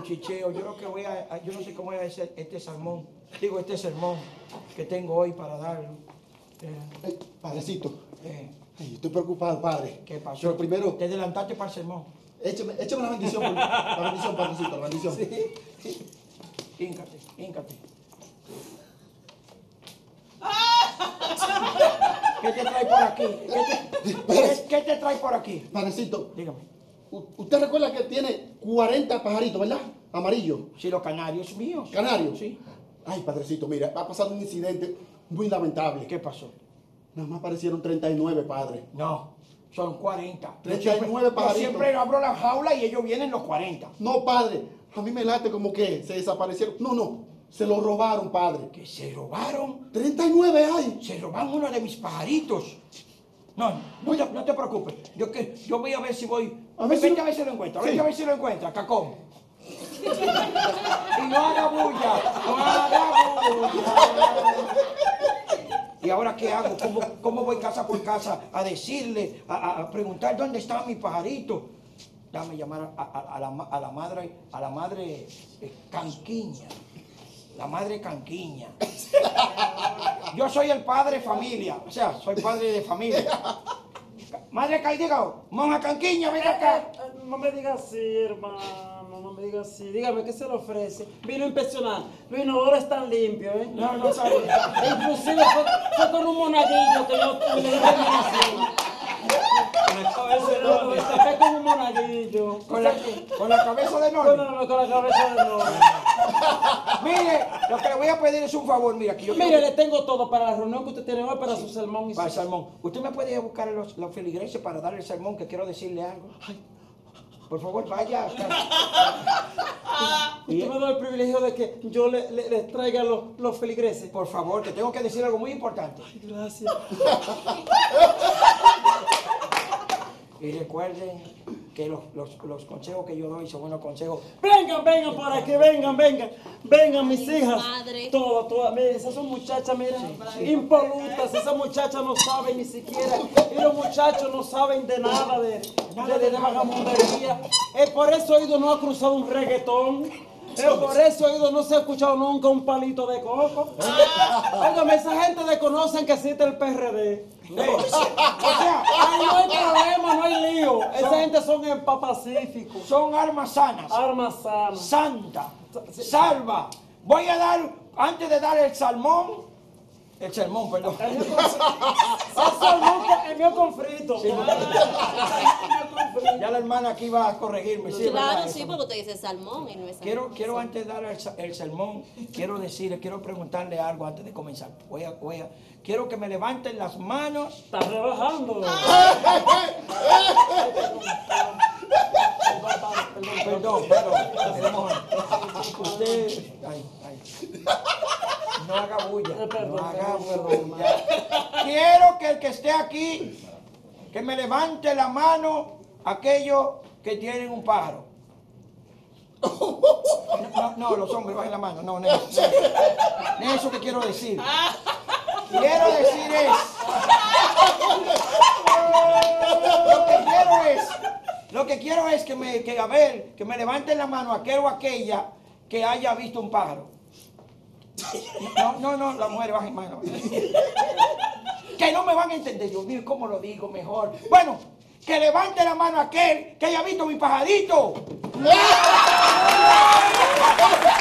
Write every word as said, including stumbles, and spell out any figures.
cuchicheo. Yo lo que voy a, yo no sé cómo voy a hacer este salmón, digo este sermón que tengo hoy para darlo. Eh, Ay, padrecito, eh, ay, estoy preocupado, padre. ¿Qué pasó? Pero primero, Te adelantaste para el sermón. échame, échame la bendición, por- la bendición, padrecito, la bendición. Sí. Híncate, híncate. ¿Qué te trae por aquí? ¿Qué te, qué, qué te trae por aquí? Padrecito, Dígame. u- usted recuerda que tiene cuarenta pajaritos, ¿verdad? Amarillos, Si los canarios míos. canarios. Sí. Ay, padrecito, mira, ha pasado un incidente muy lamentable. ¿Qué pasó? Nada más aparecieron treinta y nueve, padre. No, son cuarenta. treinta y Yo nueve siempre- yo pajaritos. siempre abro la jaula y ellos vienen los cuarenta. No, padre, a mí me late como que se desaparecieron. No, no, se lo robaron, padre. Que se robaron, treinta y nueve hay. se robaron uno de mis pajaritos. No, no te, no te preocupes. Yo, que, yo voy a ver si voy. A ver si Vete lo- a ver si lo encuentro. Sí. Vete a ver si lo encuentra, cacón. Y no haga bulla. No haga bulla. ¿Y ahora qué hago? ¿Cómo, cómo voy casa por casa a decirle, a, a- a preguntar dónde está mi pajarito? Dame llamar a, a- a la, ma- a la madre, a la madre eh, Canquiña. La madre Canquiña. Yo soy el padre familia, o sea, soy padre de familia. Madre Caidigao, monja Canquiña, ven acá. Eh, eh, No me diga así, hermano, no me diga así. Dígame, ¿qué se le ofrece? Vino a inspeccionar. Los inodoros están limpios, ¿eh? No, no sabes. E inclusive fue, fue con un monaguillo que yo le di terminación. Lo destapé con un monaguillo. Con la, con la cabeza de Con, Norma. la- con la cabeza de no. Mire, lo que le voy a pedir es un favor, mira, que yo Mire, le tengo todo para la reunión que usted tiene hoy, para su sermón. Y para el su... sermón. ¿Usted me puede buscar a los, los feligreses para darle el sermón que quiero decirle algo? Por favor, vaya. Y- Usted me da el privilegio de que yo le, le- les traiga los, los feligreses. por favor, te tengo que decir algo muy importante. Gracias. Y recuerden que los, los, los consejos que yo doy son buenos consejos. Vengan, vengan por aquí, vengan, vengan. Vengan mis Ay, hijas. madre. Todas, todas. Miren, esas son muchachas, mira, impolutas. Esas muchachas no saben ni siquiera. Y los muchachos no saben de nada de, de, de, de vagabundería. Es por eso Oído no ha cruzado un reggaetón. Es por eso Oído no se ha escuchado nunca un palito de coco. Óigame, esa gente desconocen que existe el P R D. O sea, Ay, no hay problema, no hay lío. Esa gente son en Pacífico. son armas sanas. Armas sanas. Santa, salva. Voy a dar, antes de dar el salmón, el sermón, perdón. El mío con, el salmón con- el mío con frito. Sí, ya la hermana aquí va a corregirme. Sí, Claro, ¿verdad? sí, Eso. porque usted dice salmón y no es salmón. Quiero, quiero antes de dar el, sa- el sermón, quiero decirle, quiero preguntarle algo antes de comenzar. Voy a, voy a, quiero que me levanten las manos. Está rebajando. Perdón, perdón. Perdón. Usted, ay, ay. No haga bulla. Eh, perdón, No haga perdón, bulla. Quiero que el que esté aquí, que me levante la mano aquellos que tienen un pájaro. No, no, los hombres, bajen la mano. No, no, es eso. No es eso que quiero decir. Quiero decir es. Lo que quiero es. Lo que quiero es que me, que a ver, que me levanten la mano aquel o aquella que haya visto un pájaro. No, no, no, las mujeres bajen mano. Que no me van a entender. Dios mío, ¿cómo lo digo mejor? Bueno, que levante la mano aquel que haya visto mi pajarito.